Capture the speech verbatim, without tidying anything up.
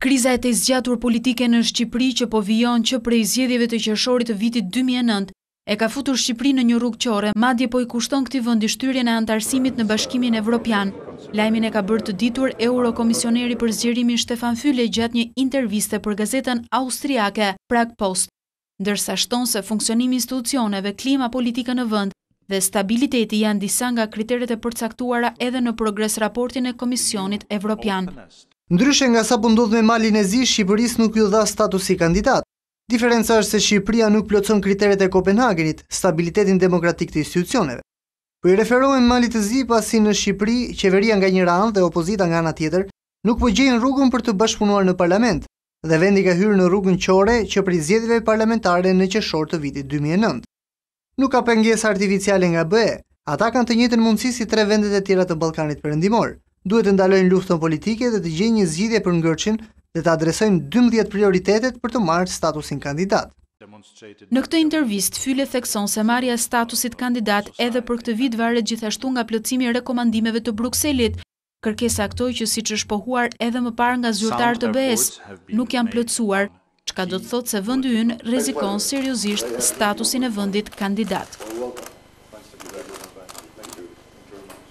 Kriza e të zgjatur politike në Shqipëri që po vijon që prej zgjedhjeve të qershorit të vitit dy mijë e nëntë e ka futur Shqipërinë në një rrugë qore, madje po i kushton këtij vendi shtyrjen e antarësimit në Bashkimin Evropian. Lajmin e ka bërë të ditur Eurokomisioneri për zgjerimin Stefan Füle gjatë një interviste për gazetën austriake Prague Post, ndërsa shton se funksionimi i institucioneve, klima politike në vend dhe stabiliteti janë disa nga kriteret e përcaktuara edhe në progres raportin e Komisionit Evropian. Ndryshe nga sa po ndodh me Malin e Zi, Shqipërisë nuk ju dha status si kandidat. Diferenca është se Shqipëria nuk plotson kriteret e Kopenhagenit, stabilitetin demokratik të institucioneve. Po i referohem Malit të Zi pasi në Shqipëri, qeveria nga njëra anë dhe opozita nga ana tjetër, nuk po gjejnë rrugën për të bashkëpunuar në parlament, dhe vendi ka hyrë në rrugën qore që prej zgjedhjeve parlamentare në qershor të vitit dy mijë e nëntë. Nuk ka pengesë artificiale nga B E, ata kanë të njëjtën mundësi si tre vendet e tjera të Ballkanit Perëndimor. Duhet të ndalojnë luftën politike dhe të gjejnë një zgjidhje për ngërçin dhe të adresojnë dymbëdhjetë prioritetet për të marrë statusin kandidat. Në këtë intervistë, Füle thekson se marrja e statusit kandidat edhe për këtë vit varet gjithashtu nga plotësimi i rekomandimeve të Brukselit. Kërkesa këto që siç është pohuar edhe më parë nga zyrtarë të B E-s, nuk janë plotësuar, çka do të thotë se vendi ynë rrezikon seriozisht statusin e vendit kandidat.